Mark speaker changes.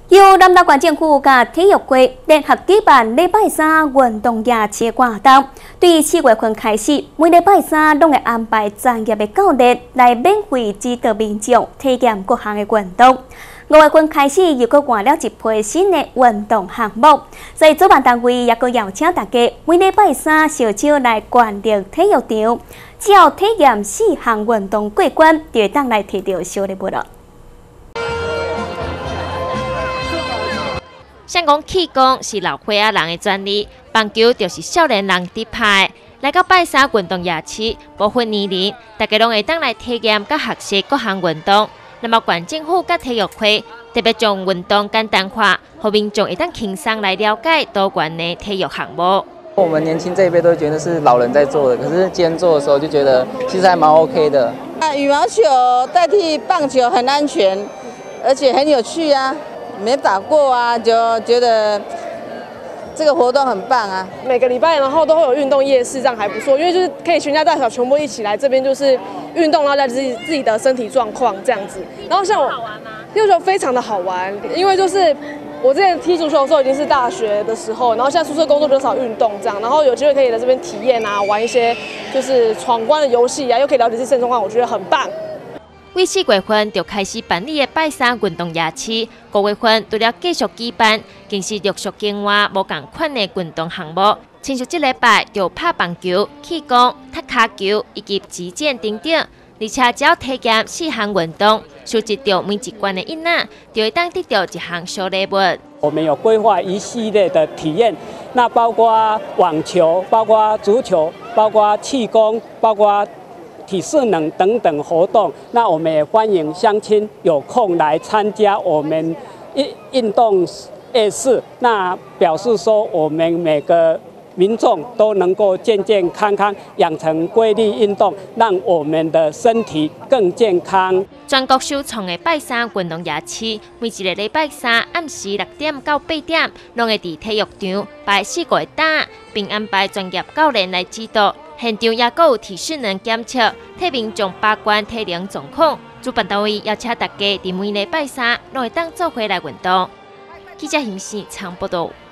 Speaker 1: 由南投县政府甲体育会联合举办礼拜三运动夜市活动，对4月份开始，每礼拜三拢会安排专业的教练来免费指导民众体验各项的运动。5月份开始又搁换了一批新的运动项目，所以主办单位也搁邀请大家每礼拜三小少来关注体育场，只要体验4项运动过关，就会当来摕到小礼物了。
Speaker 2: 想讲气功是老岁仔人的专利，棒球就是少年人伫拍。来到拜三运动夜市，不分年龄，大家拢会当来体验甲学习各项运动。那么县政府甲体育会特别将运动简单化，让民众会当轻松来了解多元的体育项目。
Speaker 3: 我们年轻这一辈都觉得是老人在做的，可是今天做的时候就觉得其实还蛮 OK 的。
Speaker 4: 羽毛球代替棒球很安全，而且很有趣啊。 没打过啊，就觉得这个活动很棒啊。
Speaker 5: 每个礼拜然后都会有运动夜市，这样还不错，因为就是可以全家大小全部一起来这边，就是运动，然后了解自己的身体状况这样子。然后像我，好玩吗？足球非常的好玩，因为就是我之前踢足球的时候已经是大学的时候，然后现在宿舍工作比较少运动这样，然后有机会可以来这边体验啊，玩一些就是闯关的游戏啊，又可以了解自己身体状况，我觉得很棒。
Speaker 2: 为4月份就开始办理的拜三运动夜市，5月份除了继续举办，更是陆续增加无同款的运动项目。亲像这礼拜有拍棒球、气功、踢骹球以及击剑等等，而且只要体验4项运动，收集到每一关的囡仔，就会当得到一项小礼物。
Speaker 6: 我们有规划一系列的体验，那包括网球、包括足球、包括气功、包括 体适能等等活动，那我们也欢迎乡亲有空来参加我们运动夜市。那表示说，我们每个民众都能够健健康康，养成规律运动，让我们的身体更健康。
Speaker 2: 全国首创的拜三运动夜市，每一个礼拜三暗时6点到8点，拢会伫体育场摆4个档，并安排专业教练来指导。 现场也有体适能检测，替民众把关体能状况。主办单位邀请大家伫每礼拜三拢会当做回来运动。记者邢信昌报道。